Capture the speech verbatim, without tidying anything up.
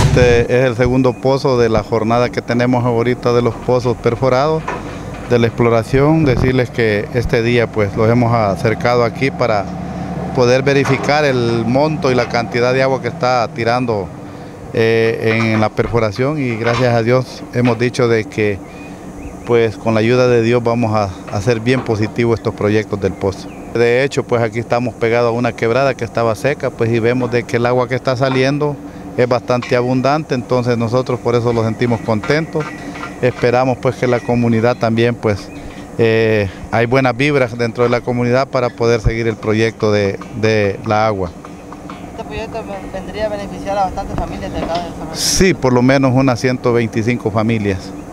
Este es el segundo pozo de la jornada que tenemos ahorita de los pozos perforados, de la exploración. Decirles que este día pues los hemos acercado aquí para poder verificar el monto y la cantidad de agua que está tirando eh, en la perforación, y gracias a Dios hemos dicho de que pues con la ayuda de Dios vamos a hacer bien positivo estos proyectos del pozo. De hecho, pues aquí estamos pegados a una quebrada que estaba seca, pues y vemos de que el agua que está saliendo es bastante abundante, entonces nosotros por eso lo sentimos contentos. Esperamos pues que la comunidad también, pues eh, hay buenas vibras dentro de la comunidad para poder seguir el proyecto de, de la agua. ¿Este proyecto vendría a beneficiar a bastantes familias de acá de San Francisco? Sí, por lo menos unas ciento veinticinco familias.